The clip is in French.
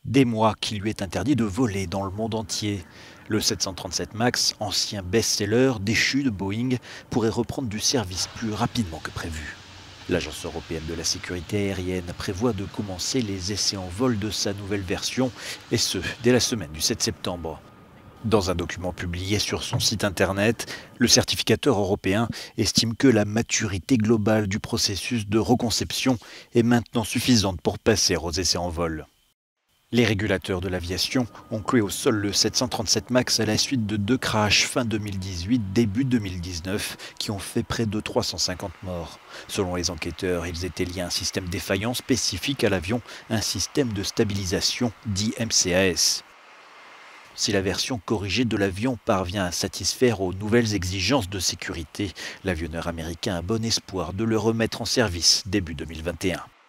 Des mois qui lui est interdit de voler dans le monde entier. Le 737 MAX, ancien best-seller déchu de Boeing, pourrait reprendre du service plus rapidement que prévu. L'Agence européenne de la sécurité aérienne prévoit de commencer les essais en vol de sa nouvelle version, et ce, dès la semaine du 7 septembre. Dans un document publié sur son site internet, le certificateur européen estime que la maturité globale du processus de reconception est maintenant suffisante pour passer aux essais en vol. Les régulateurs de l'aviation ont cloué au sol le 737 MAX à la suite de 2 crashs fin 2018, début 2019, qui ont fait près de 350 morts. Selon les enquêteurs, ils étaient liés à un système défaillant spécifique à l'avion, un système de stabilisation dit MCAS. Si la version corrigée de l'avion parvient à satisfaire aux nouvelles exigences de sécurité, l'avionneur américain a bon espoir de le remettre en service début 2021.